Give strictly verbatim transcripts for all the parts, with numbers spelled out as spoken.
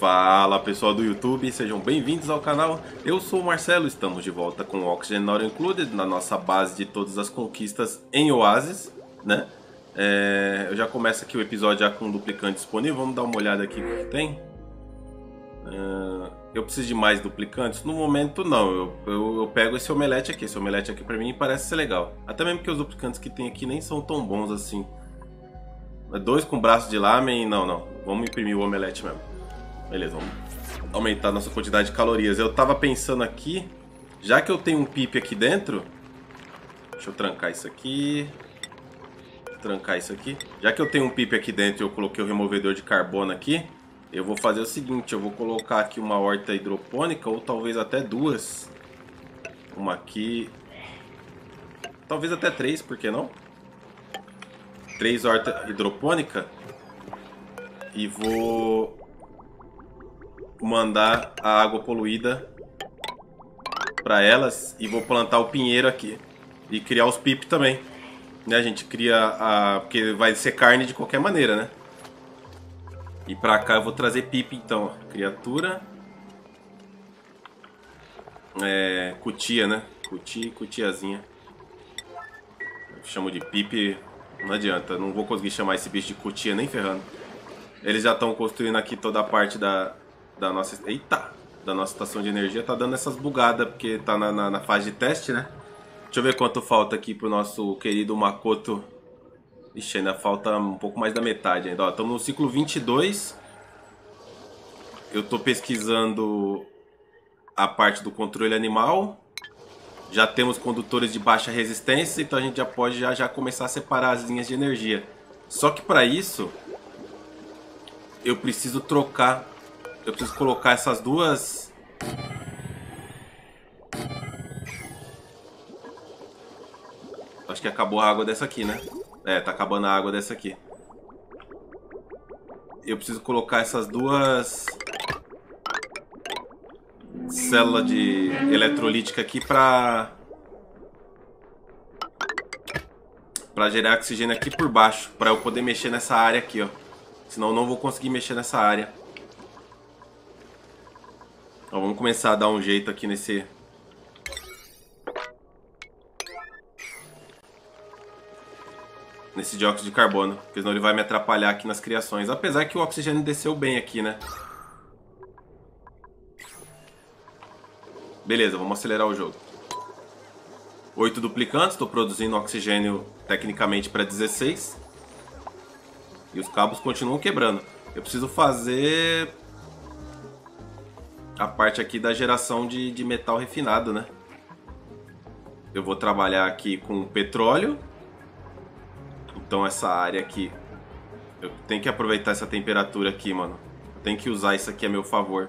Fala pessoal do YouTube, sejam bem-vindos ao canal. Eu sou o Marcelo, estamos de volta com o Oxygen Not Included na nossa base de todas as conquistas em Oasis, né? É, eu já começo aqui o episódio já com um duplicante disponível, vamos dar uma olhada aqui o que tem. É, eu preciso de mais duplicantes? No momento não, eu, eu, eu pego esse omelete aqui, esse omelete aqui pra mim parece ser legal. Até mesmo porque os duplicantes que tem aqui nem são tão bons assim. Dois com braço de lamen, não, não, vamos imprimir o omelete mesmo. Beleza, vamos aumentar a nossa quantidade de calorias. Eu tava pensando aqui, já que eu tenho um pipe aqui dentro, deixa eu trancar isso aqui, trancar isso aqui. Já que eu tenho um pipe aqui dentro e eu coloquei o removedor de carbono aqui, eu vou fazer o seguinte, eu vou colocar aqui uma horta hidropônica, ou talvez até duas. Uma aqui, talvez até três, por que não? Três horta hidropônica. E vou mandar a água poluída para elas e vou plantar o pinheiro aqui e criar os pip também, né? A gente cria a, porque vai ser carne de qualquer maneira, né? E para cá eu vou trazer pip então, criatura, é, cutia, né? Cutia e cutiazinha. Eu chamo de pip, não adianta, não vou conseguir chamar esse bicho de cutia nem ferrando. Eles já estão construindo aqui toda a parte da da nossa, eita, da nossa estação de energia. Tá dando essas bugadas porque tá na, na, na fase de teste, né? Deixa eu ver quanto falta aqui pro nosso querido Makoto. Ixi, ainda falta um pouco mais da metade ainda. Ó, estamos no ciclo vinte e dois. Eu tô pesquisando a parte do controle animal. Já temos condutores de baixa resistência, então a gente já pode já, já começar a separar as linhas de energia. Só que para isso eu preciso trocar. Eu preciso colocar essas duas. Acho que acabou a água dessa aqui, né? É, tá acabando a água dessa aqui. Eu preciso colocar essas duas células de eletrolítica aqui pra pra gerar oxigênio aqui por baixo, pra eu poder mexer nessa área aqui, ó. Senão eu não vou conseguir mexer nessa área. Então, vamos começar a dar um jeito aqui nesse... Nesse dióxido de carbono, porque senão ele vai me atrapalhar aqui nas criações. Apesar que o oxigênio desceu bem aqui, né? Beleza, vamos acelerar o jogo. Oito duplicantes, estou produzindo oxigênio tecnicamente para dezesseis. E os cabos continuam quebrando. Eu preciso fazer a parte aqui da geração de, de metal refinado, né? Eu vou trabalhar aqui com petróleo. Então essa área aqui, eu tenho que aproveitar essa temperatura aqui, mano. Eu tenho que usar isso aqui a meu favor.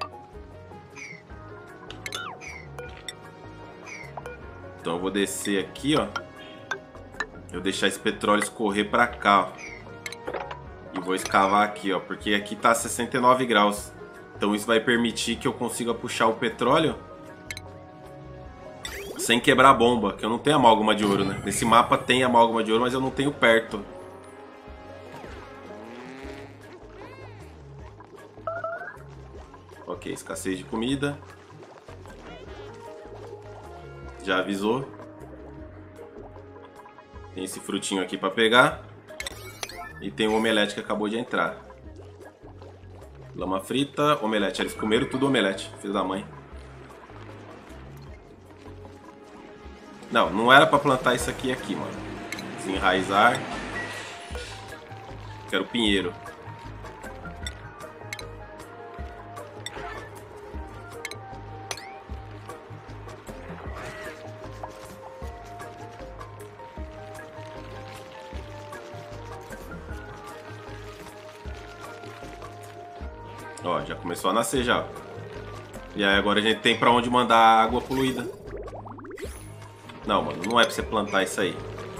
Então eu vou descer aqui, ó. Eu vou deixar esse petróleo escorrer pra cá, ó. E vou escavar aqui, ó, porque aqui tá a sessenta e nove graus. Então isso vai permitir que eu consiga puxar o petróleo sem quebrar a bomba, que eu não tenho amálgama de ouro, né? Nesse mapa tem amálgama de ouro, mas eu não tenho perto. Ok, escassez de comida. Já avisou. Tem esse frutinho aqui pra pegar. E tem o omelete que acabou de entrar. Lama frita, omelete. Eles comeram tudo omelete, filho da mãe. Não, não era pra plantar isso aqui aqui, mano. Desenraizar. Quero pinheiro. Ó, já começou a nascer já. E aí agora a gente tem pra onde mandar a água poluída. Não, mano, não é pra você plantar isso aí.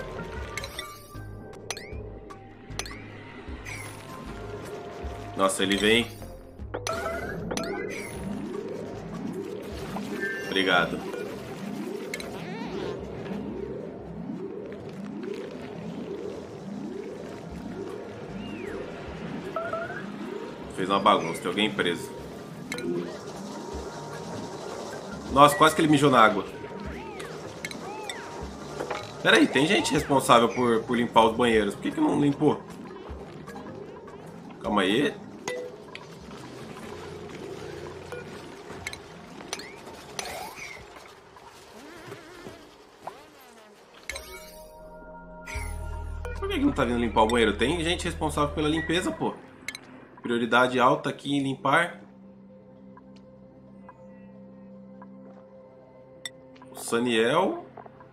Nossa, ele vem. Obrigado. Fez uma bagunça, tem alguém preso. Nossa, quase que ele mijou na água. Pera aí, tem gente responsável por, por limpar os banheiros. Por que que não limpou? Calma aí. Por que que não tá vindo limpar o banheiro? Tem gente responsável pela limpeza, pô. Prioridade alta aqui em limpar. O Saniel.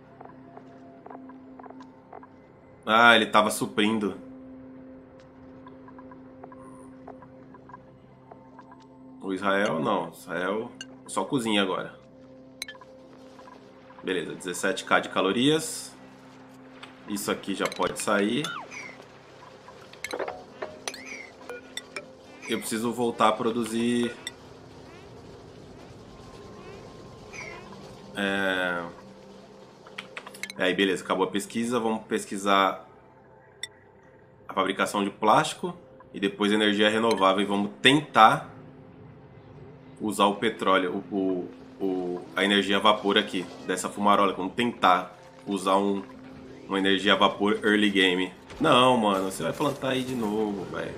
Ah, ele tava suprindo. O Israel não. Israel só cozinha agora. Beleza, dezessete mil de calorias. Isso aqui já pode sair. Eu preciso voltar a produzir... É... Aí, beleza, acabou a pesquisa. Vamos pesquisar a fabricação de plástico e depois energia renovável. E vamos tentar usar o petróleo, o, o, o, a energia a vapor aqui, dessa fumarola. Vamos tentar usar um, uma energia a vapor early game. Não, mano, você vai plantar aí de novo, velho.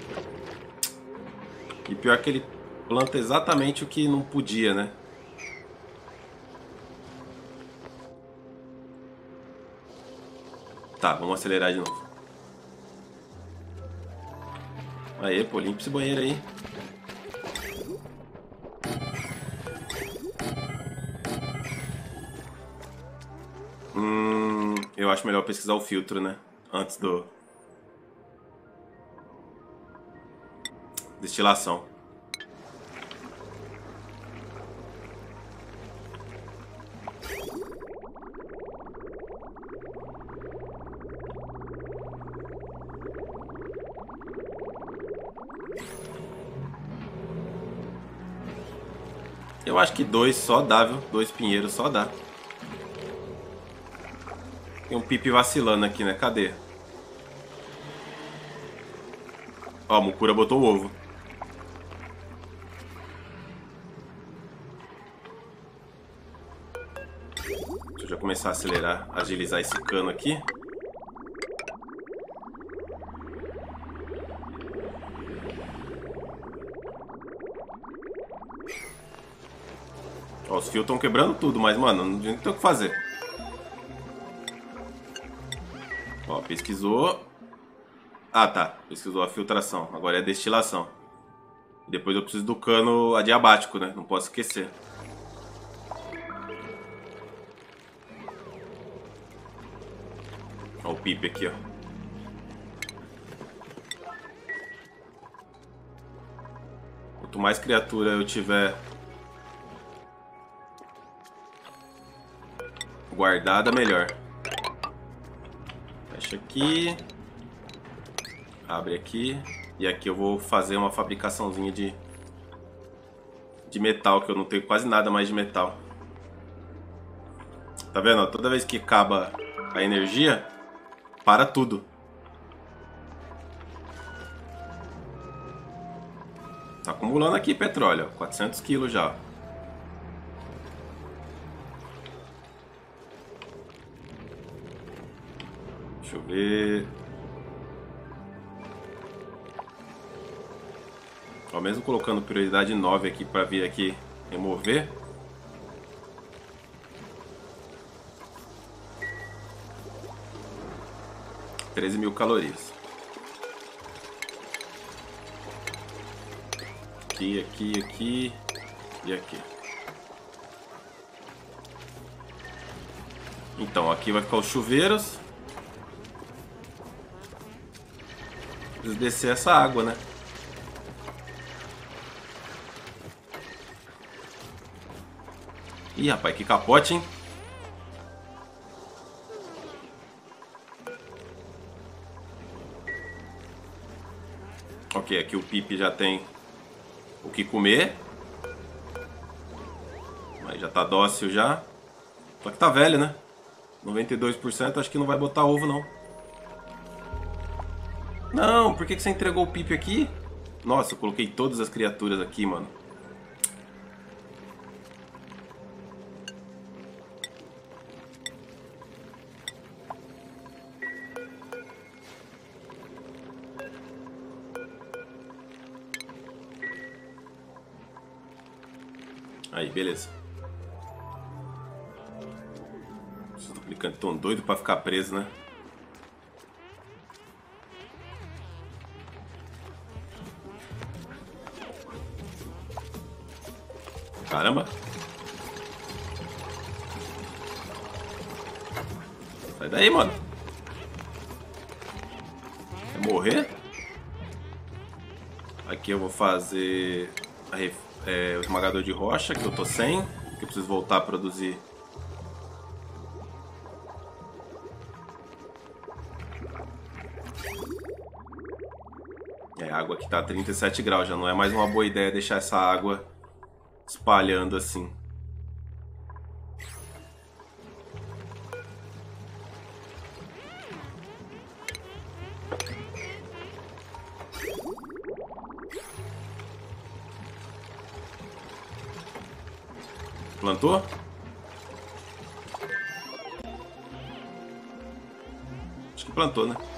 E pior que ele planta exatamente o que não podia, né? Tá, vamos acelerar de novo. Aê, pô, limpa esse banheiro aí. Hum, eu acho melhor pesquisar o filtro, né? Antes do... Destilação. Eu acho que dois só dá, viu? Dois pinheiros só dá. Tem um pipi vacilando aqui, né? Cadê? Ó, a Mukura botou o ovo. Deixa eu já começar a acelerar, agilizar esse cano aqui. Ó, os fios estão quebrando tudo, mas, mano, não tem o que fazer. Ó, pesquisou. Ah, tá. Pesquisou a filtração. Agora é a destilação. E depois eu preciso do cano adiabático, né? Não posso esquecer. Ó o pipe aqui, ó. Quanto mais criatura eu tiver guardada, melhor. Fecha aqui. Abre aqui. E aqui eu vou fazer uma fabricaçãozinha de, de metal, que eu não tenho quase nada mais de metal. Tá vendo? Toda vez que acaba a energia, para tudo. Tá acumulando aqui petróleo, ó, quatrocentos quilos já. Deixa eu ver. Ó, mesmo colocando prioridade nove aqui para vir aqui remover. treze mil calorias. Aqui, aqui, aqui e aqui. Então, aqui vai ficar os chuveiros. Preciso descer essa água, né? Ih, rapaz, que capote, hein? Ok, aqui o Pipe já tem o que comer. Mas já tá dócil já. Só que tá velho, né? noventa e dois por cento, acho que não vai botar ovo, não. Não, por que que você entregou o Pipe aqui? Nossa, eu coloquei todas as criaturas aqui, mano. Aí, beleza. Esses duplicantes tão doidos pra ficar preso, né? Caramba. Sai daí, mano. Quer morrer? Aqui eu vou fazer a ref... é, o esmagador de rocha, que eu tô sem. Que eu preciso voltar a produzir. É, a água aqui tá a trinta e sete graus. Já não é mais uma boa ideia deixar essa água espalhando assim. Plantou? Acho que plantou, né?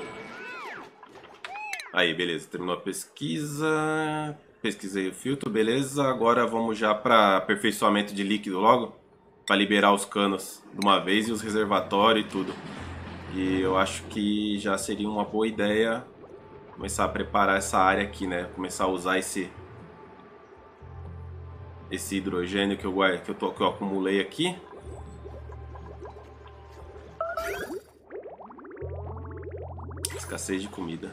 Aí, beleza. Terminou a pesquisa. Pesquisei o filtro, beleza. Agora vamos já para aperfeiçoamento de líquido logo. Para liberar os canos de uma vez e os reservatórios e tudo. E eu acho que já seria uma boa ideia começar a preparar essa área aqui, né? Começar a usar esse esse hidrogênio que eu, que eu, tô, que eu acumulei aqui. Escassez de comida.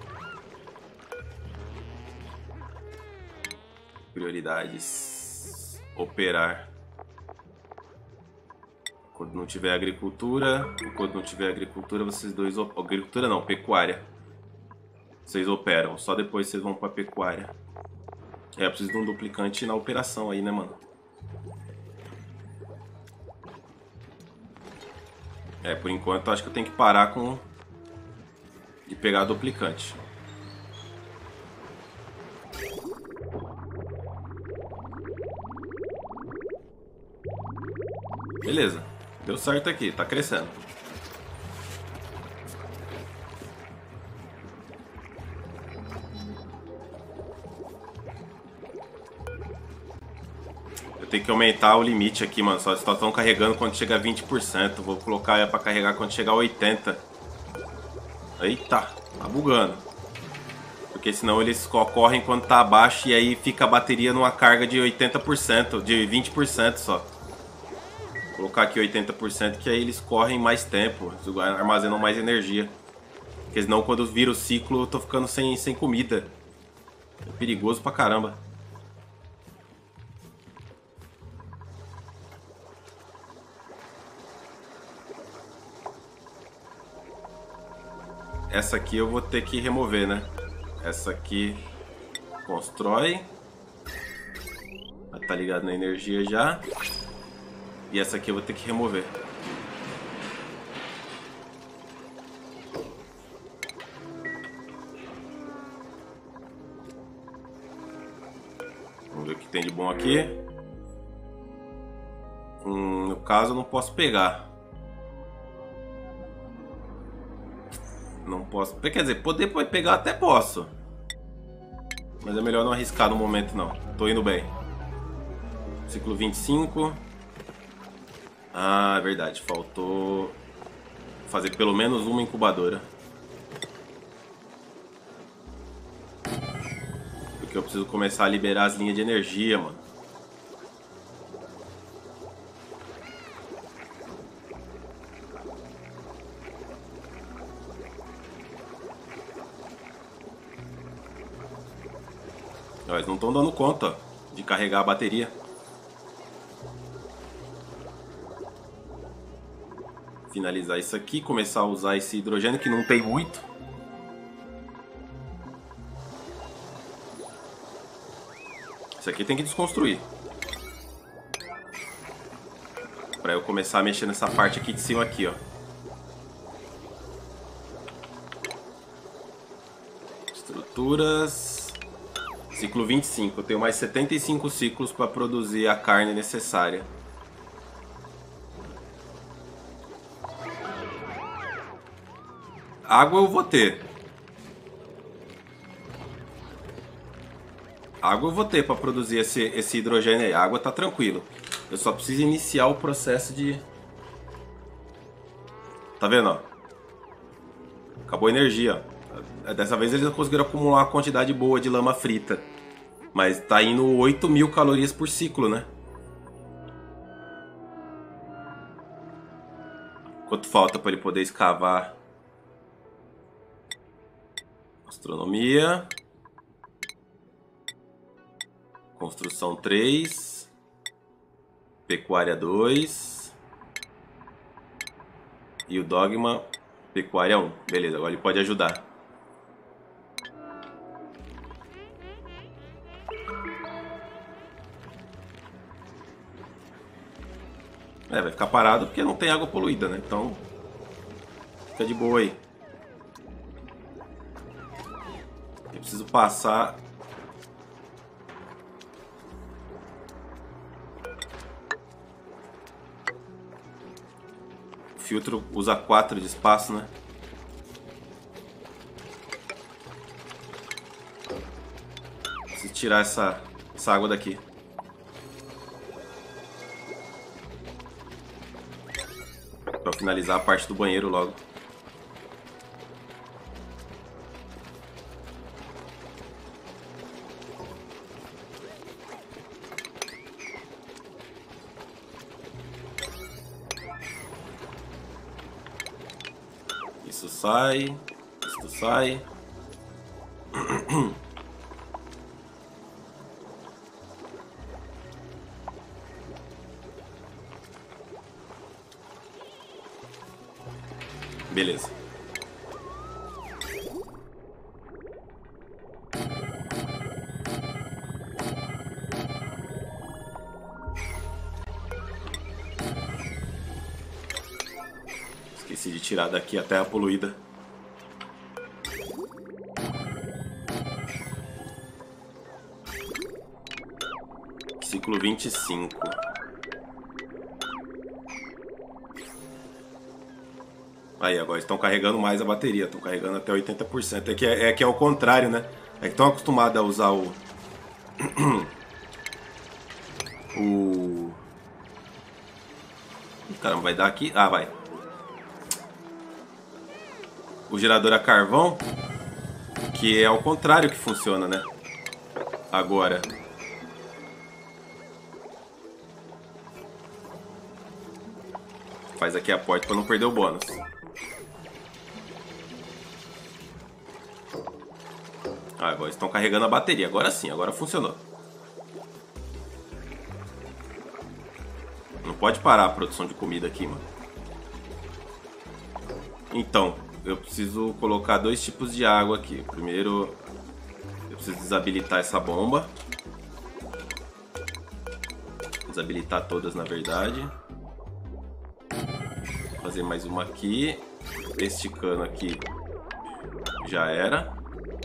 Prioridades. Operar. Quando não tiver agricultura, quando não tiver agricultura, vocês dois... Agricultura não, pecuária. Vocês operam, só depois vocês vão pra pecuária. É, eu preciso de um duplicante na operação aí, né, mano? É, por enquanto acho que eu tenho que parar com... de pegar duplicante. Beleza, deu certo aqui, tá crescendo. Eu tenho que aumentar o limite aqui, mano. Só estão carregando quando chega a vinte por cento. Vou colocar ela pra carregar quando chegar a oitenta por cento. Eita, tá bugando. Porque senão eles correm quando tá abaixo e aí fica a bateria numa carga de oitenta por cento, de vinte por cento só. Vou colocar aqui oitenta por cento que aí eles correm mais tempo, armazenam mais energia. Porque senão quando vira o ciclo eu tô ficando sem, sem comida. É perigoso pra caramba. Essa aqui eu vou ter que remover, né? Essa aqui constrói. Tá ligado na energia já. E essa aqui eu vou ter que remover. Vamos ver o que tem de bom aqui. Hum, no caso eu não posso pegar. Não posso. Quer dizer, poder pegar até posso. Mas é melhor não arriscar no momento não. Tô indo bem. Ciclo vinte e cinco. Ah, é verdade. Faltou fazer pelo menos uma incubadora. Porque eu preciso começar a liberar as linhas de energia, mano. Eles não estão dando conta de carregar a bateria. Finalizar isso aqui, começar a usar esse hidrogênio que não tem muito. Isso aqui tem que desconstruir. Pra eu começar a mexer nessa parte aqui de cima aqui, ó. Estruturas. Ciclo vinte e cinco. Eu tenho mais setenta e cinco ciclos para produzir a carne necessária. Água eu vou ter. Água eu vou ter para produzir esse, esse hidrogênio aí. A água tá tranquilo. Eu só preciso iniciar o processo de... Tá vendo, ó? Acabou a energia, ó. Dessa vez eles conseguiram acumular uma quantidade boa de lama frita. Mas tá indo oito mil calorias por ciclo, né? Quanto falta para ele poder escavar? Astronomia. Construção três. Pecuária dois. E o dogma pecuária um. Beleza, agora ele pode ajudar. É, vai ficar parado porque não tem água poluída, né? Então, fica de boa aí. Eu preciso passar... O filtro usa quatro de espaço, né? Preciso tirar essa, essa água daqui. Pra finalizar a parte do banheiro logo. Isso sai. Isso sai. Beleza. Esqueci de tirar daqui a terra poluída. Ciclo vinte e cinco. Aí, agora estão carregando mais a bateria, estão carregando até oitenta por cento. É que é, é que é o contrário, né? É que estão acostumados a usar o... o... Caramba, vai dar aqui? Ah, vai. O gerador a carvão, que é ao contrário que funciona, né? Agora... Faz aqui a porta para não perder o bônus. Ah, agora estão carregando a bateria. Agora sim, agora funcionou. Não pode parar a produção de comida aqui, mano. Então, eu preciso colocar dois tipos de água aqui. Primeiro, eu preciso desabilitar essa bomba. Desabilitar todas, na verdade. Fazer mais uma aqui. Este cano aqui já era.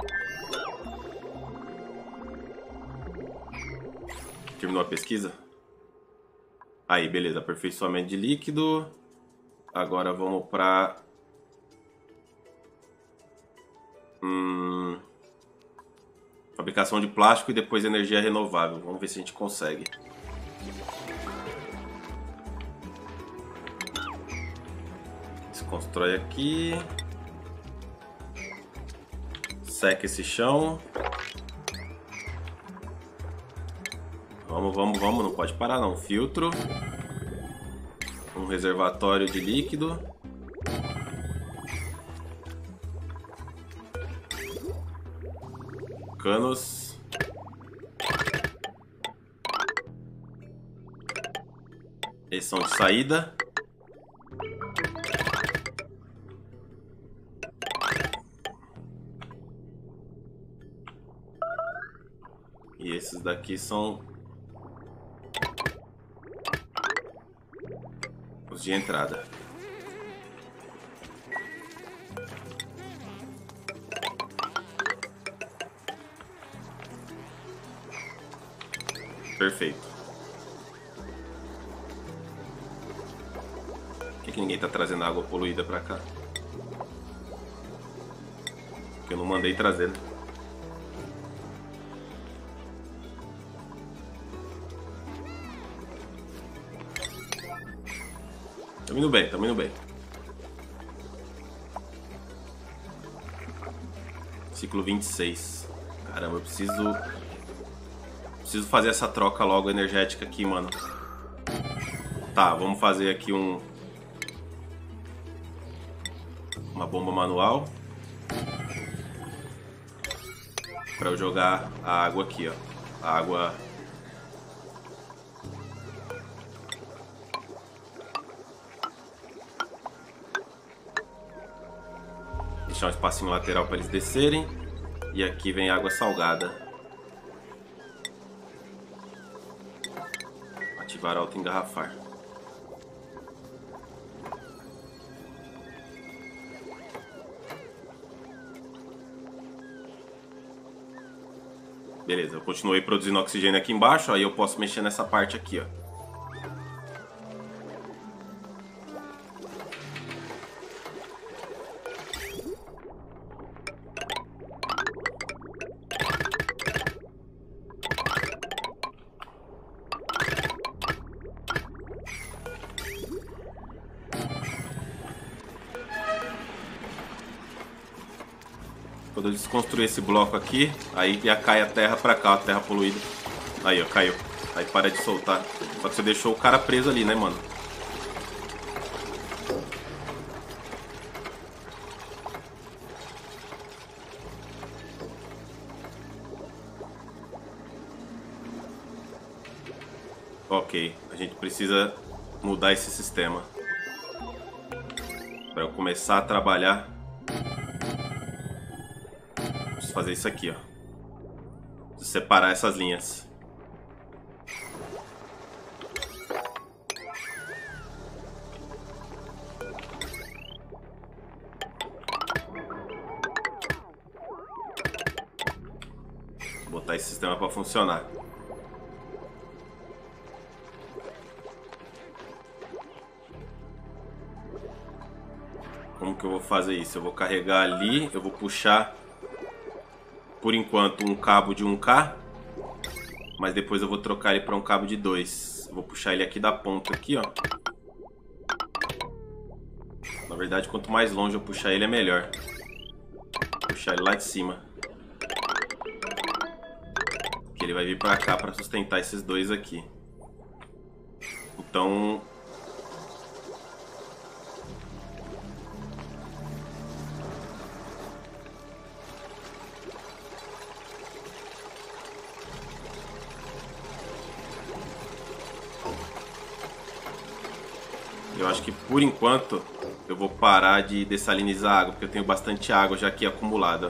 Terminou a pesquisa? Aí, beleza. Aperfeiçoamento de líquido. Agora vamos para... Hum... Fabricação de plástico e depois energia renovável. Vamos ver se a gente consegue. Se constrói aqui. Seca esse chão. Vamos, vamos, vamos. Não pode parar não. Filtro. Um reservatório de líquido. Canos. Esses são de saída. E esses daqui são os de entrada. Perfeito. Por que, que ninguém tá trazendo água poluída pra cá? Porque eu não mandei trazer, né? Tamo indo bem, tamo indo bem. Ciclo vinte e seis. Caramba, eu preciso... Preciso fazer essa troca logo energética aqui, mano. Tá, vamos fazer aqui um... Uma bomba manual. Pra eu jogar a água aqui, ó. A água... Deixar um espacinho lateral para eles descerem. E aqui vem água salgada. Ativar auto engarrafar. Beleza, eu continuei produzindo oxigênio aqui embaixo. Aí eu posso mexer nessa parte aqui, ó. Quando eu desconstruir esse bloco aqui, aí já cai a terra pra cá, a terra poluída. Aí, ó, caiu. Aí para de soltar. Só que você deixou o cara preso ali, né, mano? Ok, a gente precisa mudar esse sistema. Para eu começar a trabalhar... fazer isso aqui, ó. Preciso separar essas linhas. Vou botar esse sistema para funcionar. Como que eu vou fazer isso? Eu vou carregar ali, eu vou puxar por enquanto um cabo de um K, mas depois eu vou trocar ele para um cabo de dois. Eu vou puxar ele aqui da ponta aqui, ó. Na verdade, quanto mais longe eu puxar ele é melhor. Vou puxar ele lá de cima. Que ele vai vir para cá para sustentar esses dois aqui. Então, eu acho que por enquanto eu vou parar de dessalinizar a água, porque eu tenho bastante água já aqui acumulada.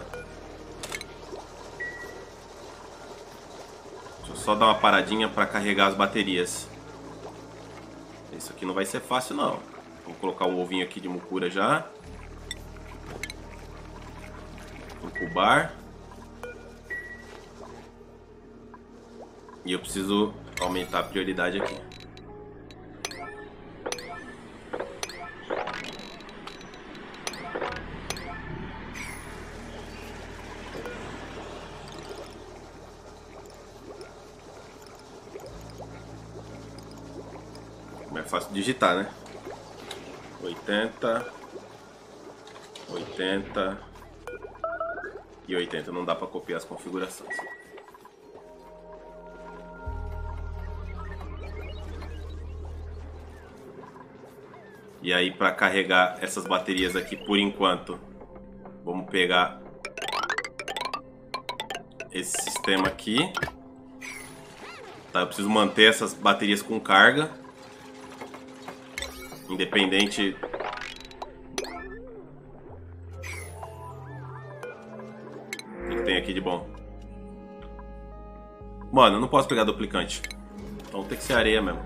Deixa eu só dar uma paradinha para carregar as baterias. Isso aqui não vai ser fácil não. Vou colocar o ovinho aqui de mucura já. Incubar. E eu preciso aumentar a prioridade aqui. É fácil digitar, né? oitenta, oitenta e oitenta. Não dá para copiar as configurações. E aí, para carregar essas baterias aqui por enquanto, vamos pegar esse sistema aqui. Tá, eu preciso manter essas baterias com carga, independente. O que tem aqui de bom? Mano, eu não posso pegar duplicante. Então tem que ser areia mesmo.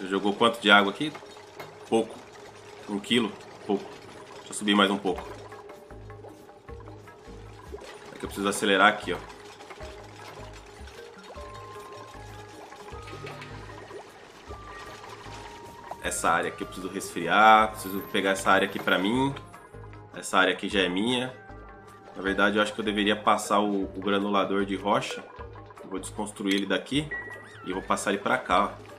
jogou quanto de água aqui? Pouco. Um quilo? Pouco. Deixa eu subir mais um pouco. É que eu preciso acelerar aqui, ó. Essa área aqui eu preciso resfriar. Preciso pegar essa área aqui pra mim. Essa área aqui já é minha. Na verdade, eu acho que eu deveria passar o, o granulador de rocha. Eu vou desconstruir ele daqui e vou passar ele pra cá, ó.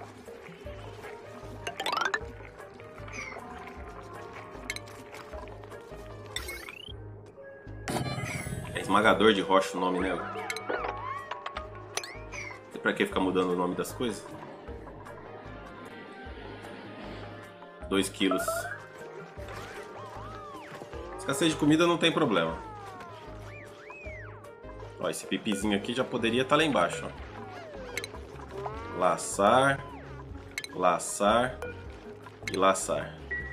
É esmagador de rocha o nome, né? Não sei pra que ficar mudando o nome das coisas. dois quilos. Escassez de comida não tem problema. Ó, esse pipizinho aqui já poderia estar lá embaixo, ó. Laçar, laçar e laçar.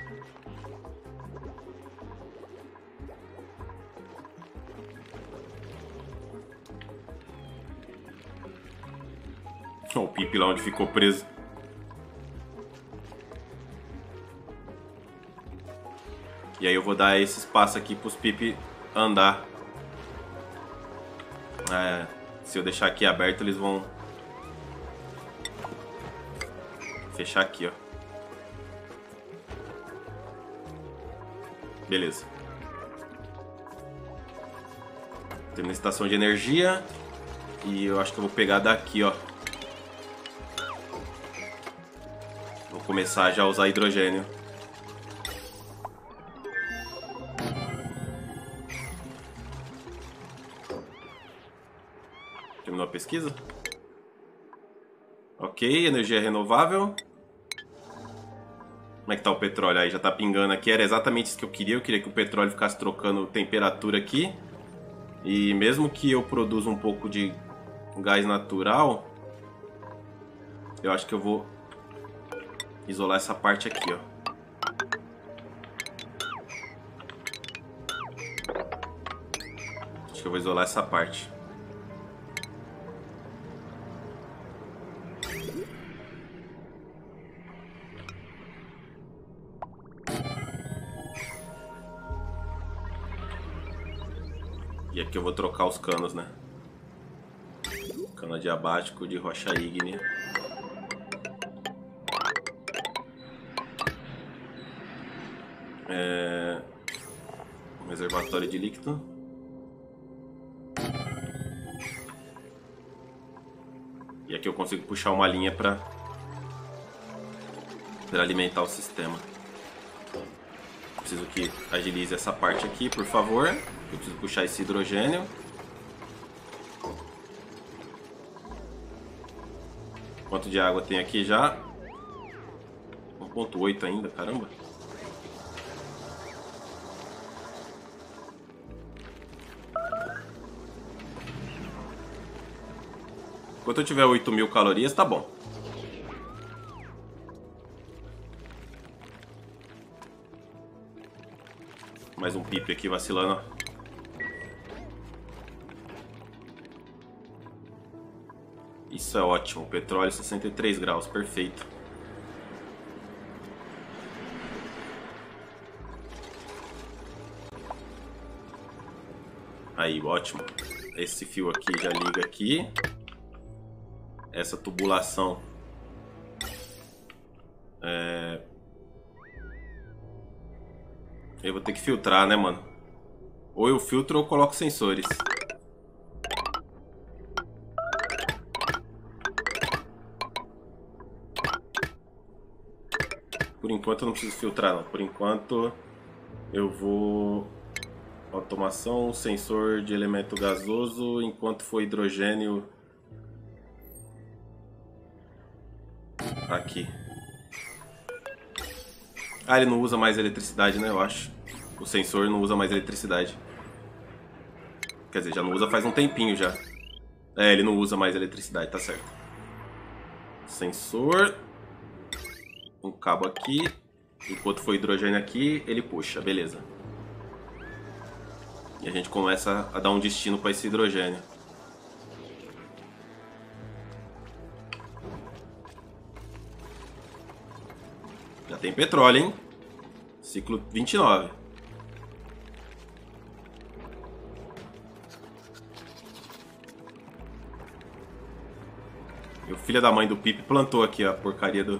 Ó, o pipi lá onde ficou preso. E aí eu vou dar esse espaço aqui para os pipi andar. É, se eu deixar aqui aberto, eles vão fechar aqui, ó. Beleza. Temos a estação de energia. E eu acho que eu vou pegar daqui, ó. Vou começar já a usar hidrogênio. Terminou a pesquisa? Ok, energia renovável. Como é que tá o petróleo aí? Já tá pingando aqui. Era exatamente isso que eu queria. Eu queria que o petróleo ficasse trocando temperatura aqui. E mesmo que eu produza um pouco de gás natural, eu acho que eu vou isolar essa parte aqui, ó. Acho que eu vou isolar essa parte. E aqui eu vou trocar os canos, né? Cano adiabático de rocha ígnea. É... Um reservatório de líquido. E aqui eu consigo puxar uma linha para para alimentar o sistema. Preciso que agilize essa parte aqui, por favor. Eu preciso puxar esse hidrogênio. Quanto de água tem aqui já? um ponto oito ainda, caramba. Enquanto eu tiver oito mil calorias, tá bom. Mais um pipe aqui vacilando. Isso é ótimo. Petróleo sessenta e três graus, perfeito. Aí, ótimo. Esse fio aqui já liga aqui. Essa tubulação é... eu vou ter que filtrar, né, mano? Ou eu filtro ou eu coloco sensores. Por enquanto eu não preciso filtrar, não. Por enquanto eu vou... Automação, sensor de elemento gasoso. Enquanto for hidrogênio... Aqui. Ah, ele não usa mais eletricidade, né? Eu acho. O sensor não usa mais eletricidade. Quer dizer, já não usa faz um tempinho já. É, ele não usa mais eletricidade, tá certo. Sensor. Um cabo aqui. Enquanto for hidrogênio aqui, ele puxa, beleza. E a gente começa a dar um destino para esse hidrogênio. tem petróleo, hein? Ciclo vinte e nove. E o filho da mãe do Pipe plantou aqui a porcaria do...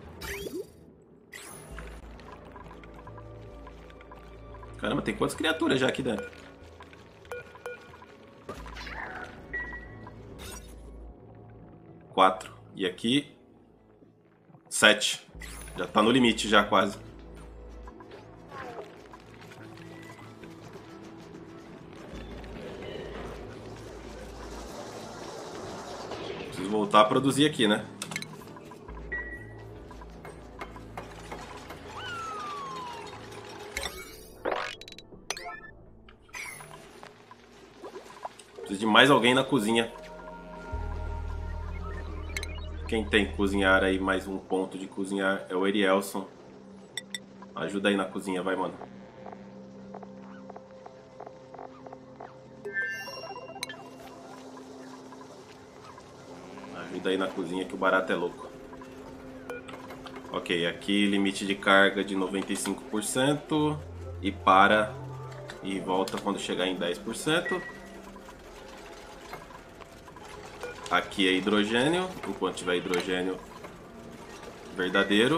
Caramba, tem quantas criaturas já aqui dentro? Quatro. E aqui... Sete. Já tá no limite já, quase. Preciso voltar a produzir aqui, né? Preciso de mais alguém na cozinha. Quem tem que cozinhar aí, mais um ponto de cozinhar, é o Erielson. Ajuda aí na cozinha, vai, mano. Ajuda aí na cozinha que o barato é louco. Ok, aqui limite de carga de noventa e cinco por cento. E para e volta quando chegar em dez por cento. Aqui é hidrogênio, enquanto tiver hidrogênio verdadeiro,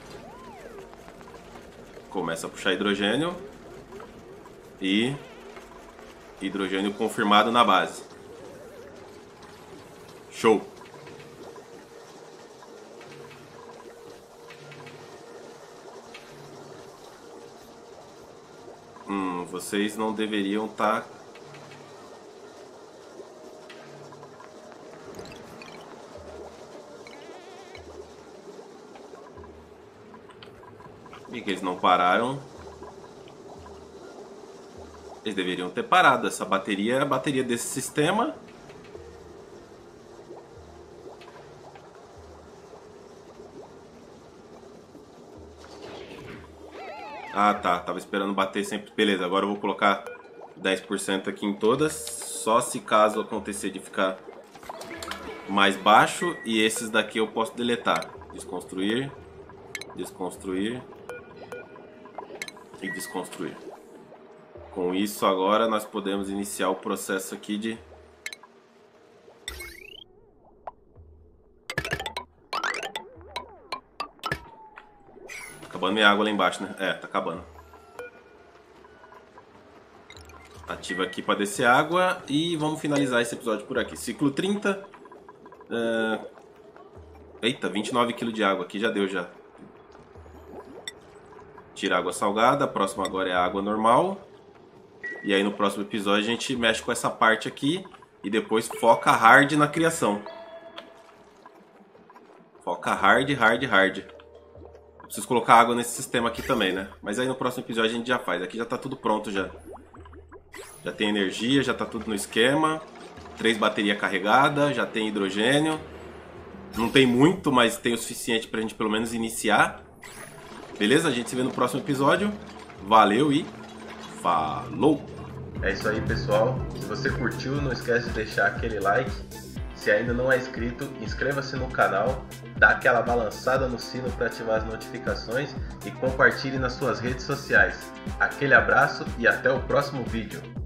começa a puxar hidrogênio e hidrogênio confirmado na base. Show! Hum, vocês não deveriam estar... E que eles não pararam. Eles deveriam ter parado. Essa bateria é a bateria desse sistema. Ah, tá. Tava esperando bater sempre. Beleza, agora eu vou colocar dez por cento aqui em todas. Só se caso acontecer de ficar mais baixo. E esses daqui eu posso deletar. Desconstruir. Desconstruir. E desconstruir. Com isso agora nós podemos iniciar o processo aqui de... Acabando minha água lá embaixo, né? É, tá acabando. Ativa aqui para descer água e vamos finalizar esse episódio por aqui. Ciclo trinta. Uh... Eita, vinte e nove quilos de água aqui, já deu já. Tira a água salgada, a próxima agora é a água normal. E aí no próximo episódio a gente mexe com essa parte aqui e depois foca hard na criação. Foca hard, hard, hard. Eu preciso colocar água nesse sistema aqui também, né? Mas aí no próximo episódio a gente já faz. Aqui já tá tudo pronto já. Já tem energia, já tá tudo no esquema. Três baterias carregadas, já tem hidrogênio. Não tem muito, mas tem o suficiente pra gente pelo menos iniciar. Beleza? A gente se vê no próximo episódio. Valeu e falou! É isso aí, pessoal. Se você curtiu, não esquece de deixar aquele like. Se ainda não é inscrito, inscreva-se no canal, dá aquela balançada no sino para ativar as notificações e compartilhe nas suas redes sociais. Aquele abraço e até o próximo vídeo.